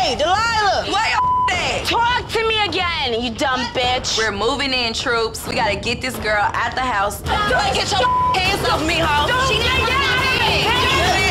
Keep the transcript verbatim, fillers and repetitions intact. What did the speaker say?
Hey, Dalila! Where your at? Talk to me again, you dumb bitch. We're moving in, troops. We gotta get this girl out the house. Don't get your hands off me, ho! She didn't get out of me!